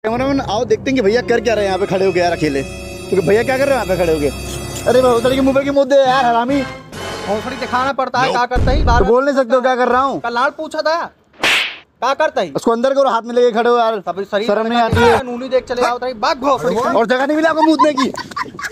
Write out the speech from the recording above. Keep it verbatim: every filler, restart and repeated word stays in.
Cameraman आओ देखते हैं कि भैया कर क्या रहे हैं यहाँ पे खड़े हो गए यार अकेले, क्योंकि भैया क्या कर रहे हैं यहाँ पे खड़े हो गए। अरे भाई उधर के मुंह पे की मुद्दे यार हरामी, हौसड़ी दिखाना पड़ता है, क्या करता है तो बोल नहीं सकते हो क्या कर रहा हूँ। लाड़ पूछा था क्या करता है, उसको अंदर करो, हाथ में लेके खड़े हो यार, शर्म नहीं आती है। नूनी देख चले आओ भाग भौसड़ी और जगह नहीं मिला आपको मूदने की।